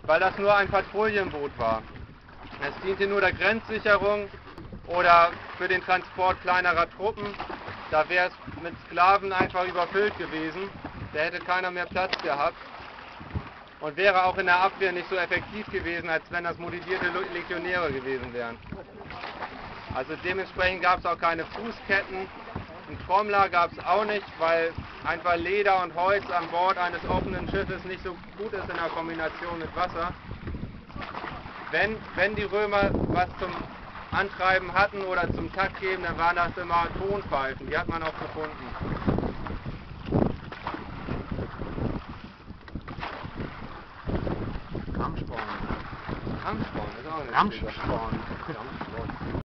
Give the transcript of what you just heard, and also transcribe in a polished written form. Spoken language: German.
weil das nur ein Patrouillenboot war. Es diente nur der Grenzsicherung oder für den Transport kleinerer Truppen. Da wäre es mit Sklaven einfach überfüllt gewesen. Da hätte keiner mehr Platz gehabt. Und wäre auch in der Abwehr nicht so effektiv gewesen, als wenn das motivierte Legionäre gewesen wären. Also dementsprechend gab es auch keine Fußketten. Einen Trommler gab es auch nicht, weil einfach Leder und Holz an Bord eines offenen Schiffes nicht so gut ist in der Kombination mit Wasser. Wenn die Römer was zum Antreiben hatten oder zum Takt geben, dann waren das immer Tonpfeifen. Die hat man auch gefunden. Ramsporn. Ramsporn ist auch eine Ramsporn.